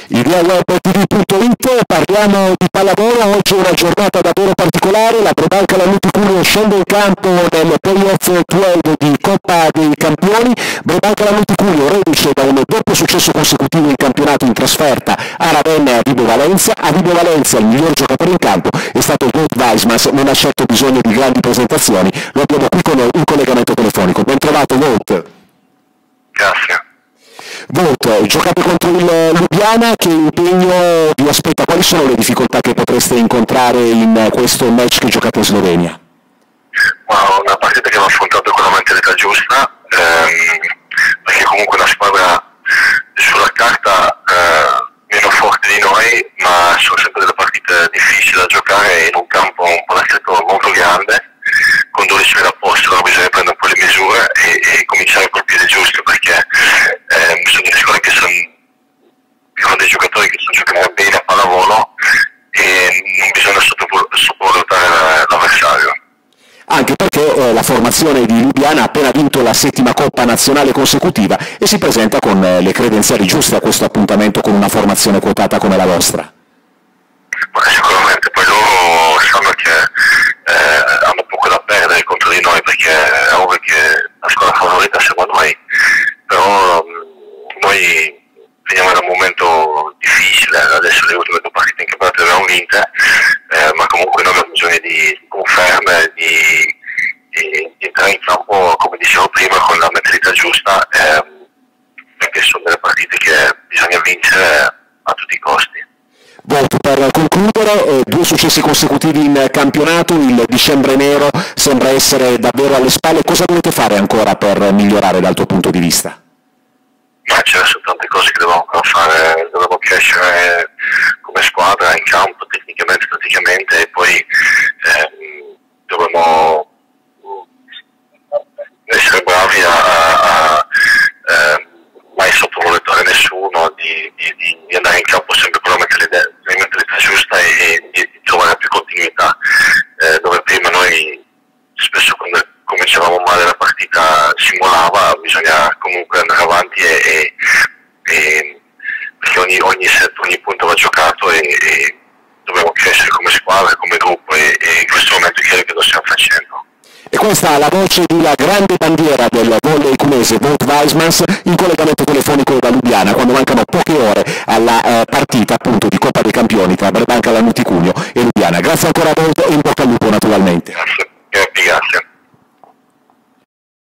ideawebtv.it, parliamo di pallavolo. Oggi è una giornata davvero particolare, la Brebanca Lannutti Cuneo scende in campo nel playoff 12 di Coppa dei Campioni. Brebanca Lannutti Cuneo reduce da un doppio successo consecutivo in campionato in trasferta a Ravenna e a Vibo Valenza. A Vibo Valenza il miglior giocatore in campo è stato Wout Weismans, non ha certo bisogno di grandi presentazioni, lo abbiamo qui con noi in collegamento telefonico. Ben trovato Wout. Grazie. Wout, giocate contro il Lubiana, che impegno vi aspetta? Quali sono le difficoltà che potreste incontrare in questo match che giocate in Slovenia? Una partita che va affrontata con la mentalità giusta, perché comunque la squadra sulla carta meno forte di noi, ma sono sempre delle partite difficili da giocare in un campo un palazzetto molto grande, con 12 metri a posto, dove bisogna prendere un po' le misure e cominciare col piede giusto, perché sono delle squadre che sono dei giocatori che sanno giocare bene a pallavolo e non bisogna sottovalutare l'avversario. Anche perché la formazione di Lubiana ha appena vinto la 7ª Coppa Nazionale consecutiva e si presenta con le credenziali giuste a questo appuntamento con una formazione quotata come la vostra. Sicuramente, poi loro sanno che hanno poco da perdere contro di noi, perché è ovvio che la squadra favorita siamo noi, però noi veniamo da un momento difficile, adesso le ultime 2 partite in campionato le abbiamo vinte, ma comunque noi abbiamo bisogno di conferme, di entrare in campo, come dicevo prima, con la mentalità giusta, perché sono delle partite che bisogna vincere a tutti i costi. Per concludere, 2 successi consecutivi in campionato, il dicembre nero sembra essere davvero alle spalle. Cosa dovete fare ancora per migliorare dal tuo punto di vista? Ma c'è sono tante cose che dobbiamo ancora fare, dobbiamo crescere come squadra in campo, tecnicamente, praticamente, e poi dobbiamo essere bravi a mai sottovalutare nessuno, di andare in campo sempre con la mentalità giusta e di trovare più continuità, dove prima noi spesso quando cominciavamo male la partita si mollava, bisogna comunque andare avanti perché ogni set, ogni punto va giocato e dobbiamo crescere come squadra, come gruppo e in questo momento credo che lo stiamo facendo. E questa è la voce di una grande bandiera del volley cunese, Wout Weismans, in collegamento telefonico da Lubiana, quando mancano poche ore alla partita appunto di Coppa dei Campioni tra Brebanca Lannutti Cuneo e Lubiana. Grazie ancora a Wout e in bocca al lupo naturalmente. Grazie.